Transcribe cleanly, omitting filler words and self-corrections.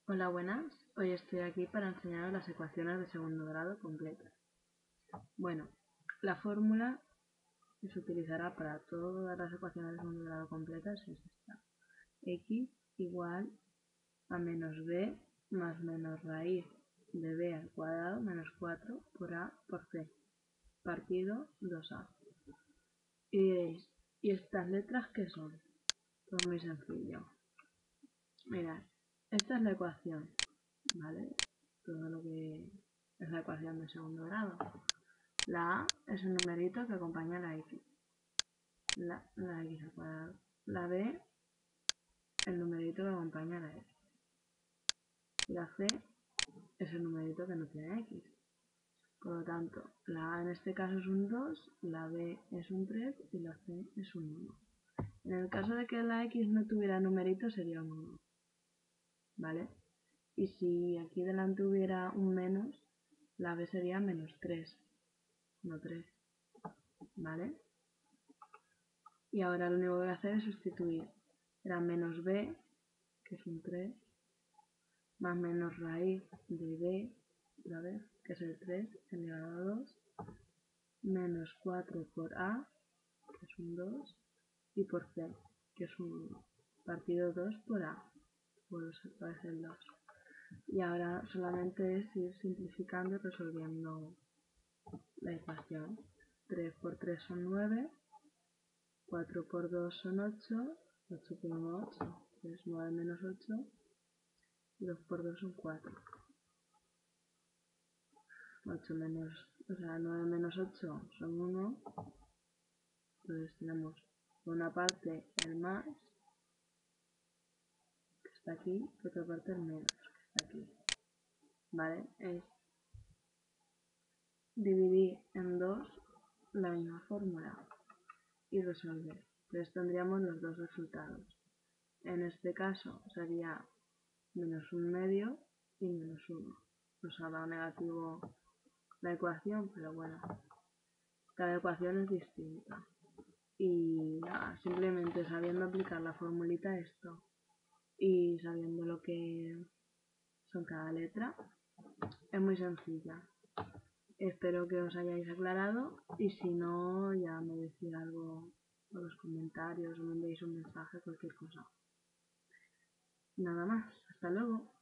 Hola, buenas. Hoy estoy aquí para enseñaros las ecuaciones de segundo grado completas. Bueno, la fórmula que se utilizará para todas las ecuaciones de segundo grado completas es esta. X igual a menos b más menos raíz de b al cuadrado menos 4 por a por c, partido 2a. Y diréis, ¿y estas letras qué son? Pues muy sencillo. Mirad, esta es la ecuación, ¿vale? Todo lo que es la ecuación de segundo grado. La a es un numerito que acompaña a la x. La x al cuadrado. La b, el numerito que acompaña a la x. Y la c es el numerito que no tiene x. Por lo tanto, la a en este caso es un 2, la b es un 3 y la c es un 1. En el caso de que la x no tuviera numerito sería un 1. ¿Vale? Y si aquí delante hubiera un menos, la b sería menos 3, no 3. ¿Vale? Y ahora lo único que voy a hacer es sustituir. Era menos b, que es un 3, más menos raíz de b, otra vez, que es el 3 elevado a 2, menos 4 por a, que es un 2, y por c, que es un 1, partido 2 por a, por otra vez el 2. Y ahora solamente es ir simplificando y resolviendo la ecuación. 3 por 3 son 9, 4 por 2 son 8, 8 por 1 8, es 9 menos 8, y 2 por 2 son 4. 8 menos, o sea, 9 menos 8 son 1, entonces tenemos por una parte el más, que está aquí, por otra parte el menos, que está aquí. ¿Vale? Es dividir en 2 la misma fórmula y resolver. Entonces tendríamos los dos resultados. En este caso sería menos un medio y menos 1. Nos ha dado negativo la ecuación, pero bueno, cada ecuación es distinta. Y nada, simplemente sabiendo aplicar la formulita esto y sabiendo lo que son cada letra, es muy sencilla. Espero que os hayáis aclarado y si no, ya me decís algo en los comentarios o me enviáis un mensaje, cualquier cosa. Nada más, hasta luego.